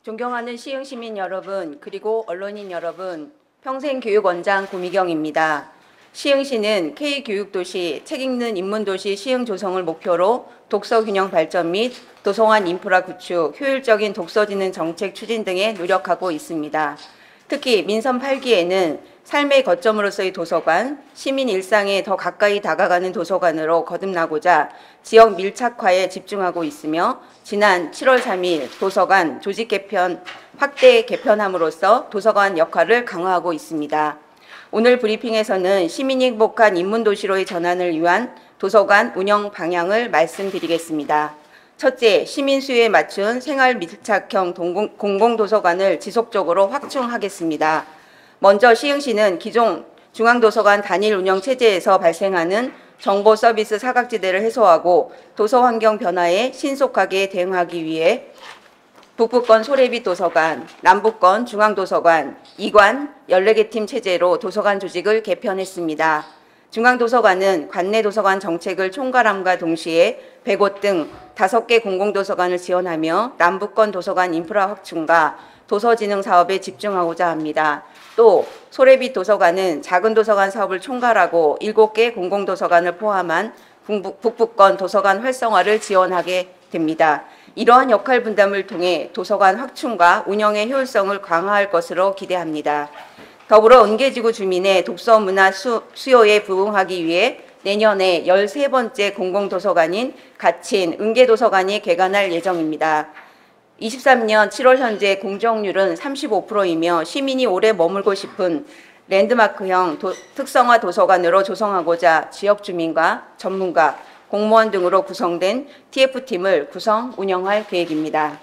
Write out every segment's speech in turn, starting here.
존경하는 시흥시민 여러분, 그리고 언론인 여러분, 평생교육원장 고미경입니다. 시흥시는 K교육도시, 책읽는 인문도시 시흥 조성을 목표로 독서균형 발전 및 도서관 인프라 구축, 효율적인 독서진흥 정책 추진 등에 노력하고 있습니다. 특히 민선 8기에는 삶의 거점으로서의 도서관, 시민 일상에 더 가까이 다가가는 도서관으로 거듭나고자 지역 밀착화에 집중하고 있으며 지난 7월 3일 도서관 조직 개편, 확대 개편함으로써 도서관 역할을 강화하고 있습니다. 오늘 브리핑에서는 시민이 행복한 인문도시로의 전환을 위한 도서관 운영 방향을 말씀드리겠습니다. 첫째, 시민 수요에 맞춘 생활 밀착형 공공도서관을 지속적으로 확충하겠습니다. 먼저 시흥시는 기존 중앙도서관 단일 운영 체제에서 발생하는 정보 서비스 사각지대를 해소하고 도서 환경 변화에 신속하게 대응하기 위해 북부권 소래빛 도서관, 남부권 중앙도서관, 이관 14개 팀 체제로 도서관 조직을 개편했습니다. 중앙도서관은 관내 도서관 정책을 총괄함과 동시에 100곳 등 5개 공공도서관을 지원하며 남부권 도서관 인프라 확충과 도서진흥 사업에 집중하고자 합니다. 또 소래빛 도서관은 작은 도서관 사업을 총괄하고 7개 공공도서관을 포함한 북부권 도서관 활성화를 지원하게 됩니다. 이러한 역할 분담을 통해 도서관 확충과 운영의 효율성을 강화할 것으로 기대합니다. 더불어 은계지구 주민의 독서 문화 수요에 부응하기 위해 내년에 13번째 공공도서관인 가친 은계도서관이 개관할 예정입니다. 23년 7월 현재 공정률은 35%이며 시민이 오래 머물고 싶은 랜드마크형 특성화 도서관으로 조성하고자 지역 주민과 전문가, 공무원 등으로 구성된 TF팀을 구성, 운영할 계획입니다.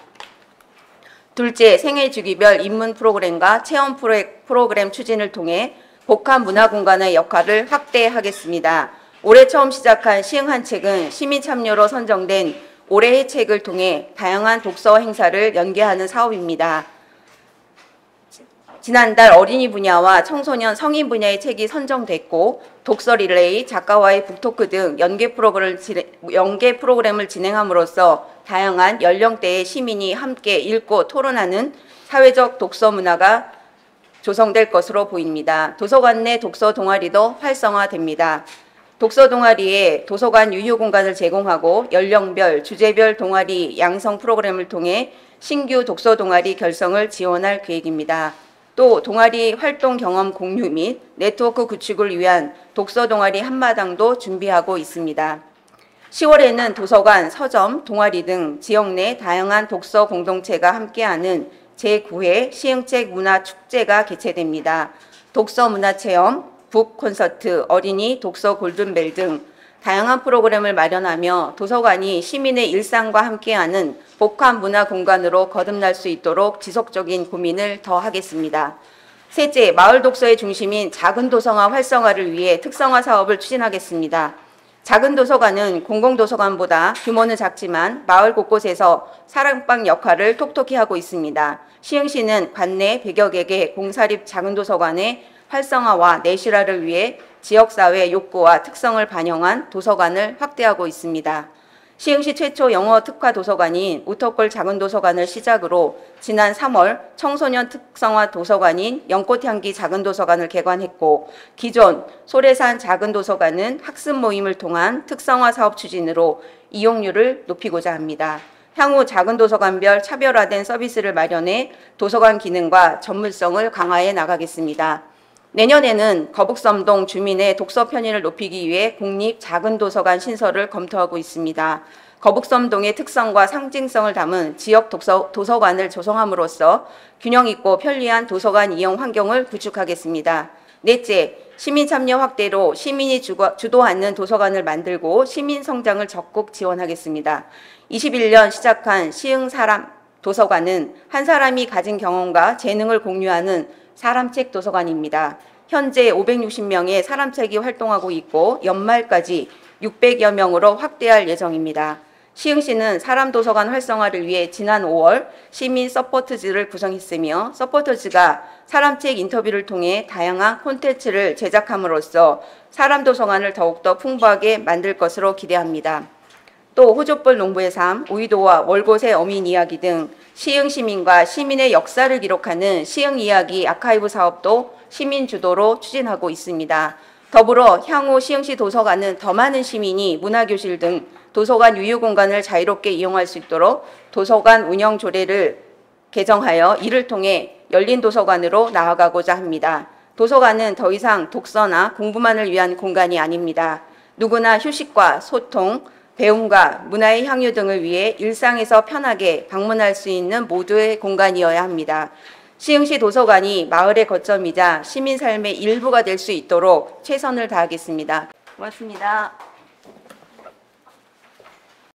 둘째, 생애 주기별 입문 프로그램과 체험 프로그램 추진을 통해 복합 문화 공간의 역할을 확대하겠습니다. 올해 처음 시작한 시흥 한 책은 시민 참여로 선정된 올해의 책을 통해 다양한 독서 행사를 연계하는 사업입니다. 지난달 어린이 분야와 청소년 성인 분야의 책이 선정됐고 독서 릴레이, 작가와의 북토크 등 연계 프로그램을 진행함으로써 다양한 연령대의 시민이 함께 읽고 토론하는 사회적 독서 문화가 조성될 것으로 보입니다. 도서관 내 독서 동아리도 활성화됩니다. 독서 동아리에 도서관 유휴 공간을 제공하고 연령별, 주제별 동아리 양성 프로그램을 통해 신규 독서 동아리 결성을 지원할 계획입니다. 또 동아리 활동 경험 공유 및 네트워크 구축을 위한 독서 동아리 한마당도 준비하고 있습니다. 10월에는 도서관, 서점, 동아리 등 지역 내 다양한 독서 공동체가 함께하는 제9회 시흥책 문화축제가 개최됩니다. 독서 문화체험, 북 콘서트, 어린이 독서 골든벨 등 다양한 프로그램을 마련하며 도서관이 시민의 일상과 함께하는 복합 문화 공간으로 거듭날 수 있도록 지속적인 고민을 더하겠습니다. 셋째, 마을 독서의 중심인 작은 도서관 활성화를 위해 특성화 사업을 추진하겠습니다. 작은 도서관은 공공도서관보다 규모는 작지만 마을 곳곳에서 사랑방 역할을 톡톡히 하고 있습니다. 시흥시는 관내 100여 개의 공사립 작은 도서관의 활성화와 내실화를 위해 지역사회 욕구와 특성을 반영한 도서관을 확대하고 있습니다. 시흥시 최초 영어 특화 도서관인 우터골 작은 도서관을 시작으로 지난 3월 청소년 특성화 도서관인 연꽃향기 작은 도서관을 개관했고 기존 소래산 작은 도서관은 학습 모임을 통한 특성화 사업 추진으로 이용률을 높이고자 합니다. 향후 작은 도서관별 차별화된 서비스를 마련해 도서관 기능과 전문성을 강화해 나가겠습니다. 내년에는 거북섬동 주민의 독서 편의를 높이기 위해 공립 작은 도서관 신설을 검토하고 있습니다. 거북섬동의 특성과 상징성을 담은 지역 도서관을 조성함으로써 균형 있고 편리한 도서관 이용 환경을 구축하겠습니다. 넷째, 시민 참여 확대로 시민이 주도하는 도서관을 만들고 시민 성장을 적극 지원하겠습니다. 21년 시작한 시흥 사람 도서관은 한 사람이 가진 경험과 재능을 공유하는 사람책 도서관입니다. 현재 560명의 사람책이 활동하고 있고 연말까지 600여 명으로 확대할 예정입니다. 시흥시는 사람도서관 활성화를 위해 지난 5월 시민 서포터즈를 구성했으며 서포터즈가 사람책 인터뷰를 통해 다양한 콘텐츠를 제작함으로써 사람도서관을 더욱더 풍부하게 만들 것으로 기대합니다. 또 호족벌 농부의 삶, 우이도와 월곶의 어민 이야기 등 시흥 시민과 시민의 역사를 기록하는 시흥 이야기 아카이브 사업도 시민 주도로 추진하고 있습니다. 더불어 향후 시흥시 도서관은 더 많은 시민이 문화교실 등 도서관 유휴 공간을 자유롭게 이용할 수 있도록 도서관 운영 조례를 개정하여 이를 통해 열린 도서관으로 나아가고자 합니다. 도서관은 더 이상 독서나 공부만을 위한 공간이 아닙니다. 누구나 휴식과 소통, 배움과 문화의 향유 등을 위해 일상에서 편하게 방문할 수 있는 모두의 공간이어야 합니다. 시흥시 도서관이 마을의 거점이자 시민 삶의 일부가 될 수 있도록 최선을 다하겠습니다. 고맙습니다.